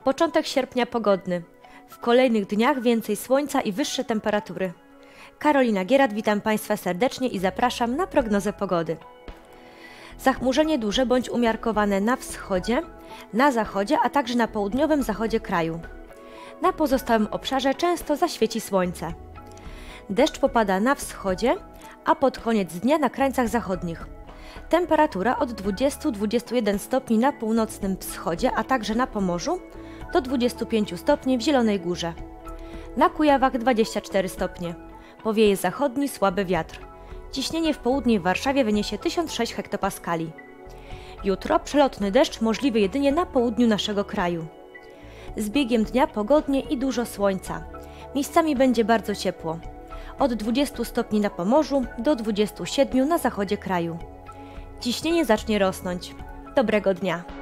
Początek sierpnia pogodny. W kolejnych dniach więcej słońca i wyższe temperatury. Karolina Gierat, witam Państwa serdecznie i zapraszam na prognozę pogody. Zachmurzenie duże bądź umiarkowane na wschodzie, na zachodzie, a także na południowym zachodzie kraju. Na pozostałym obszarze często zaświeci słońce. Deszcz popada na wschodzie, a pod koniec dnia na krańcach zachodnich. Temperatura od 20-21 stopni na północnym wschodzie, a także na Pomorzu, do 25 stopni w Zielonej Górze. Na Kujawach 24 stopnie. Powieje zachodni słaby wiatr. Ciśnienie w południe w Warszawie wyniesie 1006 hektopaskali. Jutro przelotny deszcz możliwy jedynie na południu naszego kraju. Z biegiem dnia pogodnie i dużo słońca. Miejscami będzie bardzo ciepło. Od 20 stopni na Pomorzu do 27 na zachodzie kraju. Ciśnienie zacznie rosnąć. Dobrego dnia!